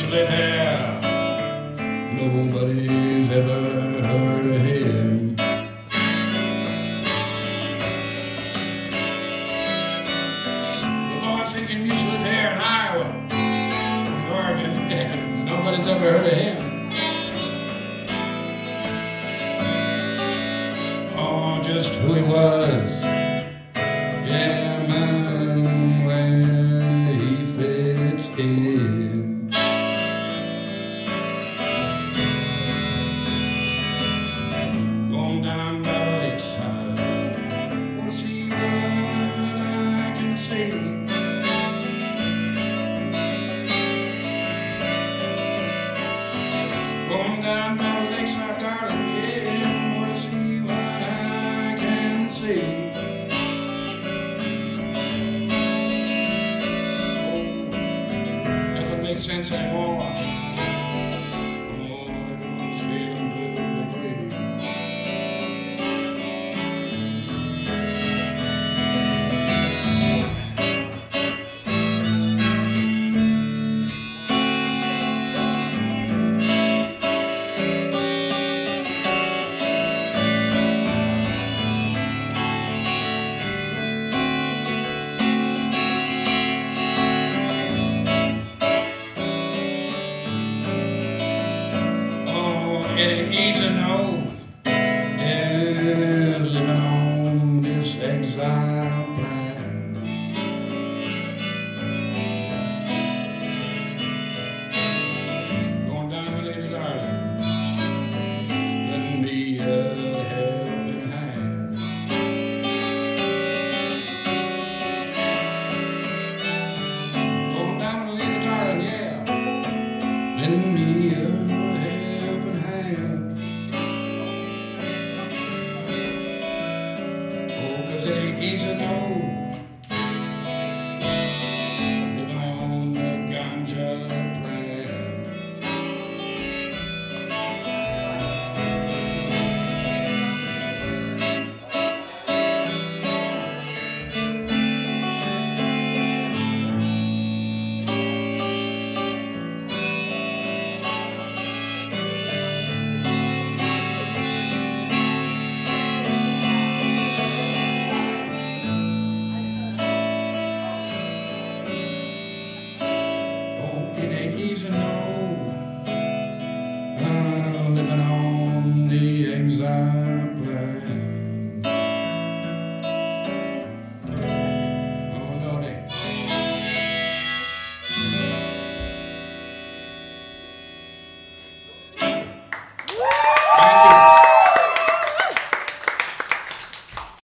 measly hair. Nobody's ever heard of him. The voice singing useless hair in Iowa, Oregon, nobody's ever heard of him. Oh, just who he was. Yeah, man, where he fits in. Going down by the lakeside, wanna see what I can see. Going down by the lakeside, darling, yeah, wanna see what I can see. Makes sense anymore. Oh, everyone's feeling blue today. It ain't easy, no.